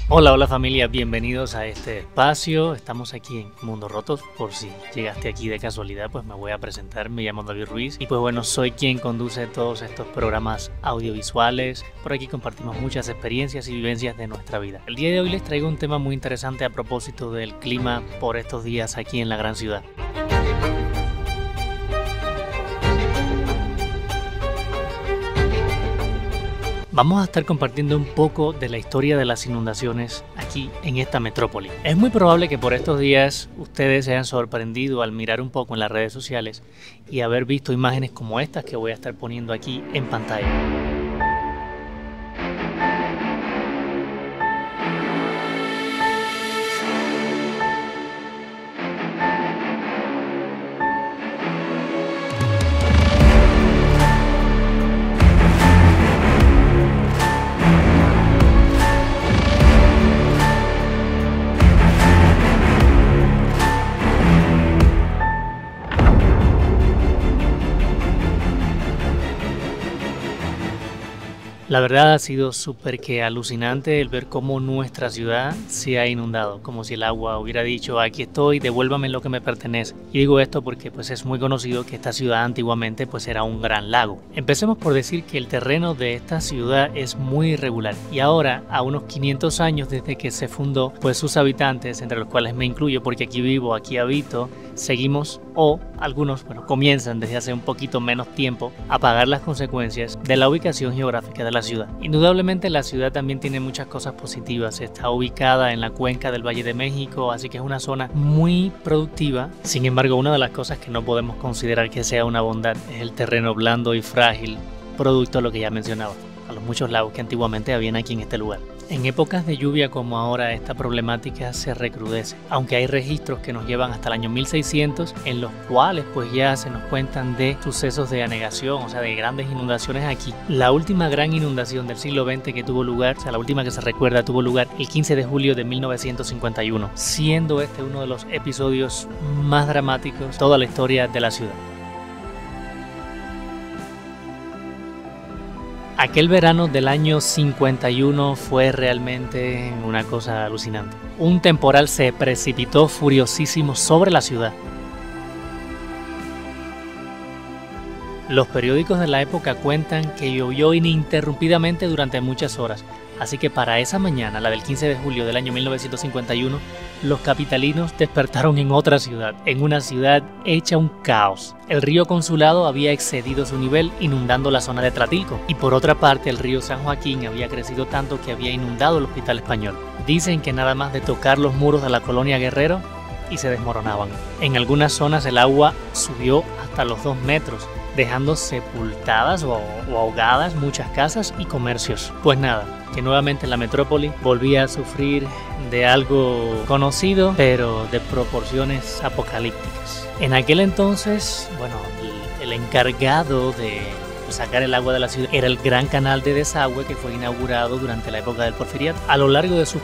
Hola, hola familia, bienvenidos a este espacio. Estamos aquí en Mundo Rotos. Por si llegaste aquí de casualidad, pues me voy a presentar. Me llamo David Ruiz y pues bueno, soy quien conduce todos estos programas audiovisuales. Por aquí compartimos muchas experiencias y vivencias de nuestra vida. El día de hoy les traigo un tema muy interesante a propósito del clima por estos días aquí en la gran ciudad. Vamos a estar compartiendo un poco de la historia de las inundaciones aquí en esta metrópoli. Es muy probable que por estos días ustedes se hayan sorprendido al mirar un poco en las redes sociales y haber visto imágenes como estas que voy a estar poniendo aquí en pantalla. La verdad ha sido súper que alucinante el ver cómo nuestra ciudad se ha inundado, como si el agua hubiera dicho aquí estoy, devuélvame lo que me pertenece. Y digo esto porque pues es muy conocido que esta ciudad antiguamente pues era un gran lago. Empecemos por decir que el terreno de esta ciudad es muy irregular y ahora a unos 500 años desde que se fundó pues sus habitantes, entre los cuales me incluyo porque aquí vivo, aquí habito, seguimos o algunos comienzan desde hace un poquito menos tiempo a pagar las consecuencias de la ubicación geográfica de la ciudad. Indudablemente la ciudad también tiene muchas cosas positivas, está ubicada en la cuenca del Valle de México, así que es una zona muy productiva. Sin embargo, una de las cosas que no podemos considerar que sea una bondad es el terreno blando y frágil, producto de lo que ya mencionaba, a los muchos lagos que antiguamente habían aquí en este lugar. En épocas de lluvia como ahora esta problemática se recrudece, aunque hay registros que nos llevan hasta el año 1600 en los cuales pues ya se nos cuentan de sucesos de anegación, o sea de grandes inundaciones aquí. La última gran inundación del siglo XX que tuvo lugar, o sea la última que se recuerda tuvo lugar el 15 de julio de 1951, siendo este uno de los episodios más dramáticos de toda la historia de la ciudad. Aquel verano del año 51 fue realmente una cosa alucinante. Un temporal se precipitó furiosísimo sobre la ciudad. Los periódicos de la época cuentan que llovió ininterrumpidamente durante muchas horas, así que para esa mañana, la del 15 de julio del año 1951, los capitalinos despertaron en otra ciudad, en una ciudad hecha un caos. El río Consulado había excedido su nivel, inundando la zona de Tlatilco, y por otra parte el río San Joaquín había crecido tanto que había inundado el Hospital Español. Dicen que nada más de tocar los muros de la colonia Guerrero y se desmoronaban. En algunas zonas el agua subió hasta los 2 metros, dejando sepultadas o ahogadas muchas casas y comercios. Pues nada, que nuevamente la metrópoli volvía a sufrir de algo conocido, pero de proporciones apocalípticas. En aquel entonces, el encargado de sacar el agua de la ciudad era el gran canal de desagüe que fue inaugurado durante la época del Porfiriato. A lo largo de sus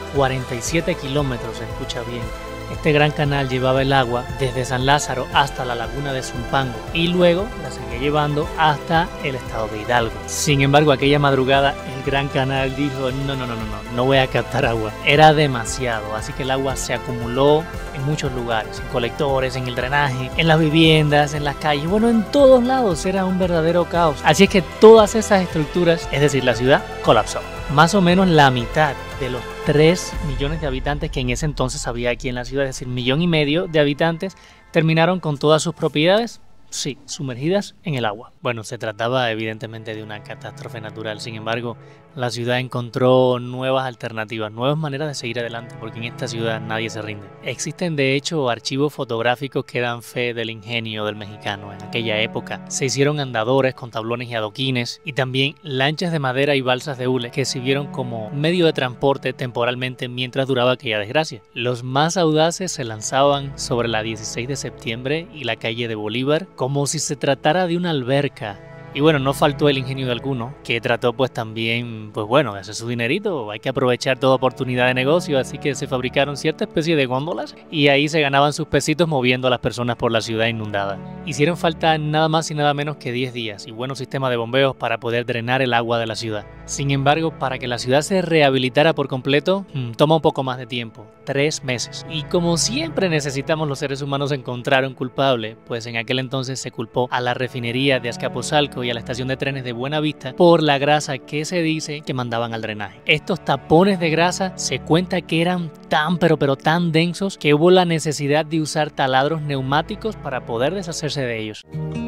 47 kilómetros, se escucha bien, este gran canal llevaba el agua desde San Lázaro hasta la laguna de Zumpango y luego la seguía llevando hasta el estado de Hidalgo. Sin embargo, aquella madrugada el gran canal dijo no voy a captar agua. Era demasiado, así que el agua se acumuló en muchos lugares, en colectores, en el drenaje, en las viviendas, en las calles, en todos lados era un verdadero caos. Así es que todas esas estructuras, es decir, la ciudad, colapsó. Más o menos la mitad de los 3 millones de habitantes que en ese entonces había aquí en la ciudad, es decir, 1,5 millones de habitantes, terminaron con todas sus propiedades, sí, sumergidas en el agua. Bueno, se trataba evidentemente de una catástrofe natural, sin embargo, la ciudad encontró nuevas alternativas, nuevas maneras de seguir adelante, porque en esta ciudad nadie se rinde. Existen de hecho archivos fotográficos que dan fe del ingenio del mexicano. En aquella época se hicieron andadores con tablones y adoquines y también lanchas de madera y balsas de hule que sirvieron como medio de transporte temporalmente mientras duraba aquella desgracia. Los más audaces se lanzaban sobre la 16 de septiembre y la calle de Bolívar como si se tratara de una alberca Y bueno, no faltó el ingenio de alguno, que trató pues también, pues bueno, de hacer su dinerito, hay que aprovechar toda oportunidad de negocio, así que se fabricaron cierta especie de góndolas y ahí se ganaban sus pesitos moviendo a las personas por la ciudad inundada. Hicieron falta nada más y nada menos que 10 días y buenos sistemas de bombeos para poder drenar el agua de la ciudad. Sin embargo, para que la ciudad se rehabilitara por completo, toma un poco más de tiempo, 3 meses. Y como siempre necesitamos los seres humanos encontrar un culpable, pues en aquel entonces se culpó a la refinería de Azcapotzalco y a la estación de trenes de Buenavista por la grasa que se dice que mandaban al drenaje. Estos tapones de grasa se cuenta que eran tan pero tan densos que hubo la necesidad de usar taladros neumáticos para poder deshacerse de ellos.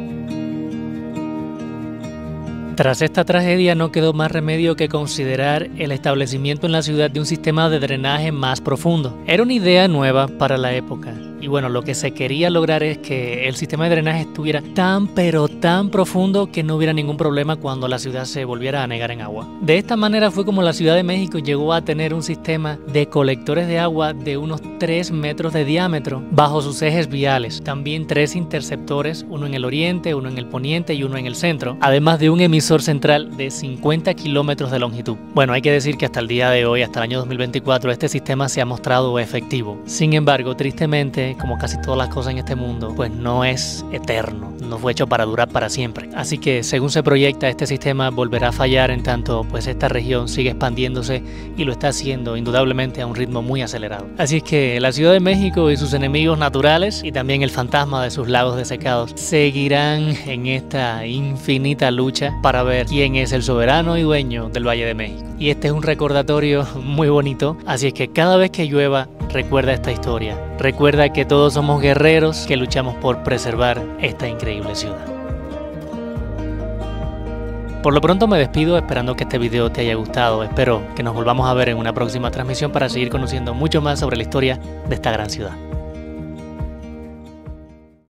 Tras esta tragedia no quedó más remedio que considerar el establecimiento en la ciudad de un sistema de drenaje más profundo. Era una idea nueva para la época. Y bueno, lo que se quería lograr es que el sistema de drenaje estuviera tan pero tan profundo que no hubiera ningún problema cuando la ciudad se volviera a anegar en agua. De esta manera fue como la Ciudad de México llegó a tener un sistema de colectores de agua de unos 3 metros de diámetro bajo sus ejes viales. También 3 interceptores, uno en el oriente, uno en el poniente y uno en el centro, además de un emisor central de 50 kilómetros de longitud. Bueno, hay que decir que hasta el día de hoy, hasta el año 2024, este sistema se ha mostrado efectivo. Sin embargo, tristemente, como casi todas las cosas en este mundo, pues no es eterno, no fue hecho para durar para siempre. Así que según se proyecta, este sistema volverá a fallar en tanto pues esta región sigue expandiéndose y lo está haciendo indudablemente a un ritmo muy acelerado. Así es que la Ciudad de México y sus enemigos naturales y también el fantasma de sus lagos desecados seguirán en esta infinita lucha para ver quién es el soberano y dueño del Valle de México. Y este es un recordatorio muy bonito, así es que cada vez que llueva, recuerda esta historia. Recuerda que todos somos guerreros que luchamos por preservar esta increíble ciudad. Por lo pronto me despido esperando que este video te haya gustado. Espero que nos volvamos a ver en una próxima transmisión para seguir conociendo mucho más sobre la historia de esta gran ciudad.